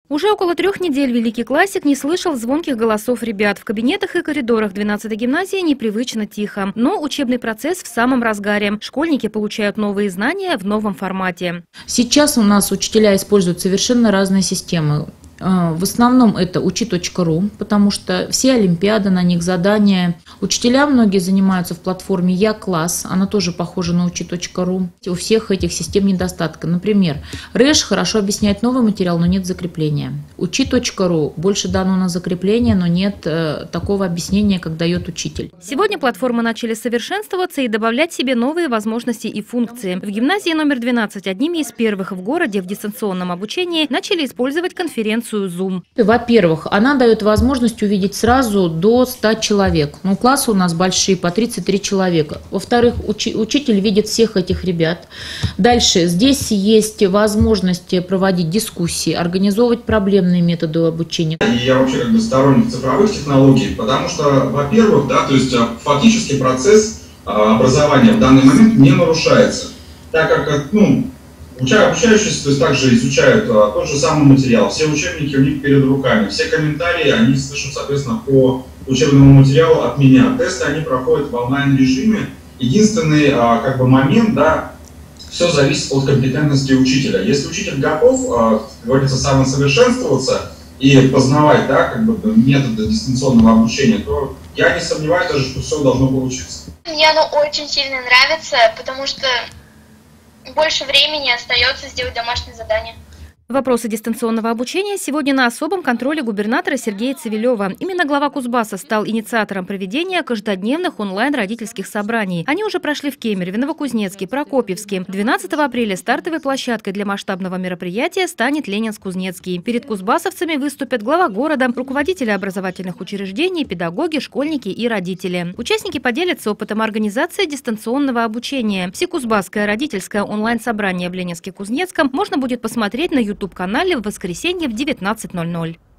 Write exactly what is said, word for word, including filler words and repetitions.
Уже около трех недель великий классик не слышал звонких голосов ребят. В кабинетах и коридорах двенадцатой гимназии непривычно тихо. Но учебный процесс в самом разгаре. Школьники получают новые знания в новом формате. Сейчас у нас учителя используют совершенно разные системы. В основном это учи точка ру, потому что все олимпиады, на них задания. Учителя многие занимаются в платформе Я-класс, она тоже похожа на учи точка ру. У всех этих систем недостатка. Например, Рэш хорошо объясняет новый материал, но нет закрепления. учи точка ру больше дано на закрепление, но нет э, такого объяснения, как дает учитель. Сегодня платформы начали совершенствоваться и добавлять себе новые возможности и функции. В гимназии номер двенадцать одними из первых в городе в дистанционном обучении начали использовать конференцию Zoom. Во-первых, она дает возможность увидеть сразу до ста человек. Ну, классы у нас большие, по тридцать три человека. Во-вторых, учи- учитель видит всех этих ребят. Дальше, здесь есть возможность проводить дискуссии, организовывать проблемные методы обучения. И я вообще как бы сторонник цифровых технологий, потому что, во-первых, да, то есть фактически процесс образования в данный момент не нарушается, так как, ну, обучающиеся, то есть также изучают а, тот же самый материал, все учебники у них перед руками, все комментарии они слышат, соответственно, по учебному материалу от меня. Тесты они проходят в онлайн-режиме. Единственный а, как бы момент, да, все зависит от компетентности учителя. Если учитель готов, а, как говорится, самосовершенствоваться и познавать, да, как бы методы дистанционного обучения, то я не сомневаюсь даже, что все должно получиться. Мне оно очень сильно нравится, потому что больше времени остается сделать домашнее задание. Вопросы дистанционного обучения сегодня на особом контроле губернатора Сергея Цивилева. Именно глава Кузбасса стал инициатором проведения каждодневных онлайн-родительских собраний. Они уже прошли в Кемерово, Новокузнецке, Прокопьевске. двенадцатого апреля стартовой площадкой для масштабного мероприятия станет Ленинск-Кузнецкий. Перед кузбассовцами выступят глава города, руководители образовательных учреждений, педагоги, школьники и родители. Участники поделятся опытом организации дистанционного обучения. Всекузбасское родительское онлайн-собрание в Ленинске-Кузнецком можно будет посмотреть на YouTube. YouTube-канале в воскресенье в девятнадцать ноль ноль.